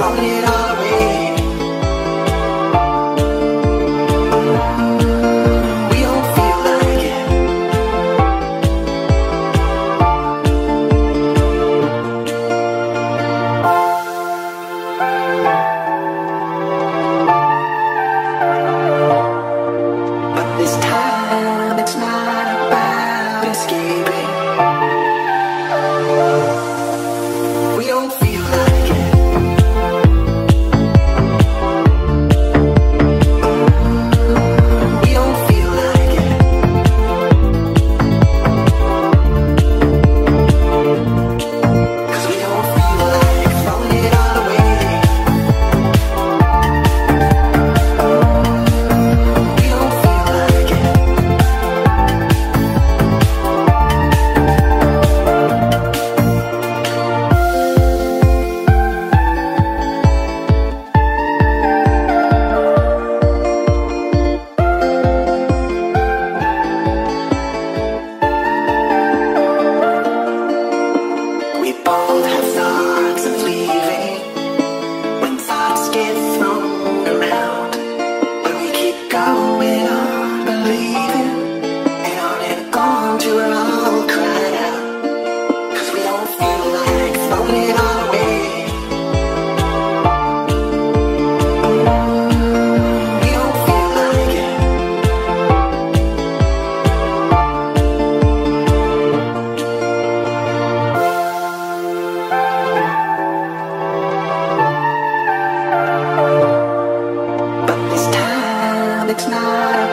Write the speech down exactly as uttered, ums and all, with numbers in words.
throwing it all away. We don't feel like it. But this time it's not about escaping. We don't feel like it. We don't feel like it. 'Cause we don't feel like throwing it all away. We don't feel like it. We both have thoughts of leaving when thoughts get thrown around. But we keep going on believing, and on and on till we're all cried out. 'Cause we don't feel like throwing it all away. We don't feel like it. But this time it's not